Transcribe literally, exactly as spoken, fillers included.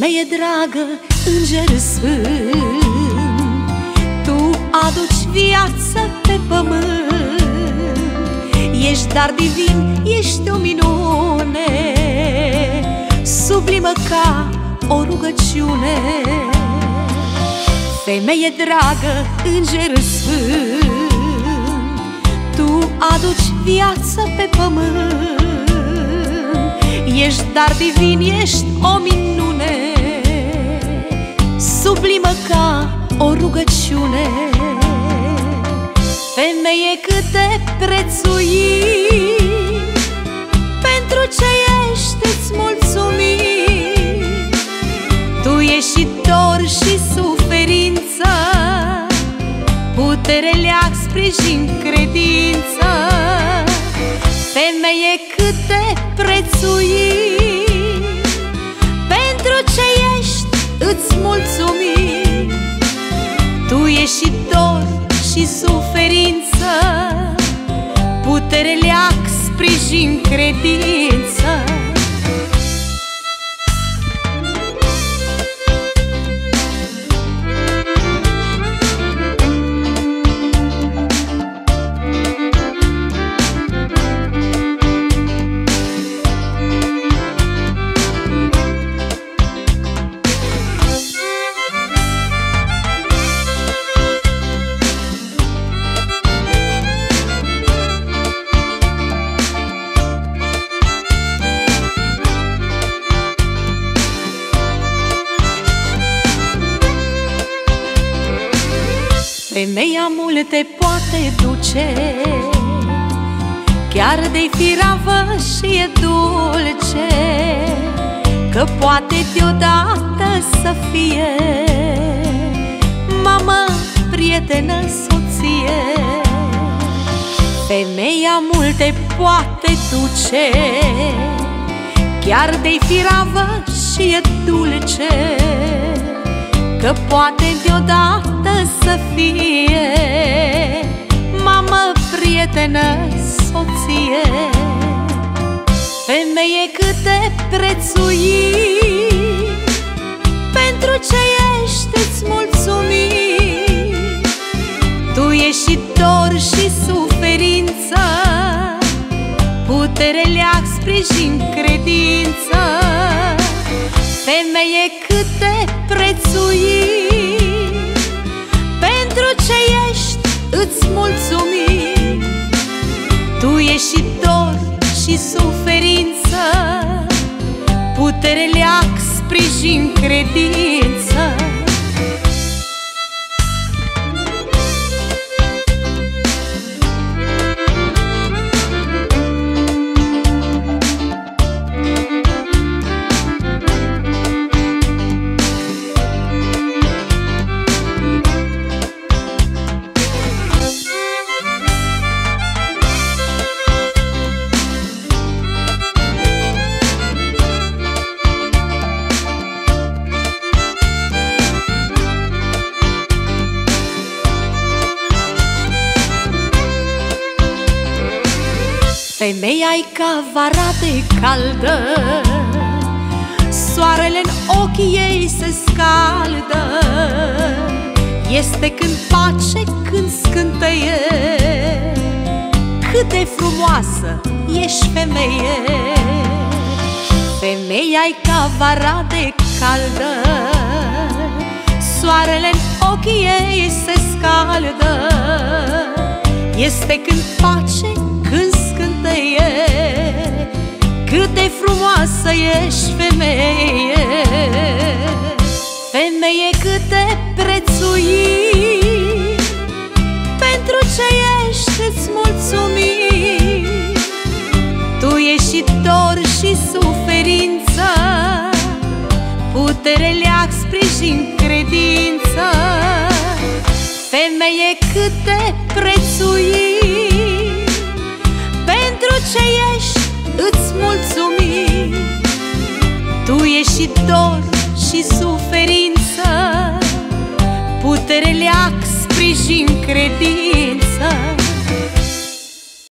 Femeie dragă, înger sfânt, tu aduci viață pe pământ. Ești dar divin, ești o minune, sublimă ca o rugăciune. Femeie dragă, înger sfânt, tu aduci viață pe pământ. Ești dar divin, ești o minune, sublimă ca o rugăciune. Femeie, cât de prețuit, pentru ce ești îți mulțumim. Tu ești și dor și suferință, putere, leac, sprijin, credință. Femeie, cât de prețuit, pentru ce ești îți mulțumim. Tu ești și dor și suferință, putere, leac, sprijin, credință. Femeia multe poate duce, chiar de-i firavă și e dulce, că poate deodată să fie mamă, prietenă, soție. Femeia multe poate duce, chiar de-i firavă și e dulce, că poate deodată să fie mamă, prietenă, soție. Femeie, cât de prețuit, pentru ce ești îți mulțumim. Tu ești și dor și suferință, putere, leac, sprijin, credință. Femeie, cât de prețuit, pentru ce ești îți mulțumim. Tu ești și dor și suferință, putere, leac, sprijin, credință. Femeia-i ca vara de caldă, soarele-n ochii ei se scaldă. Este când pace, când scânteie, cât de frumoasă ești, femeie. Femeia-i ca vara de caldă, soarele-n ochii ei se scaldă. Este când pace, când scânteie, cât de frumoasă ești, femeie. Femeie, cât de prețuit, pentru ce ești îți mulțumim. Tu ești și dor și suferință, putere, leac, sprijin, credință. Femeie, cât de prețuit, pentru ce ești îți mulțumim. Tu ești și dor și suferință, putere, leac, sprijin, credință.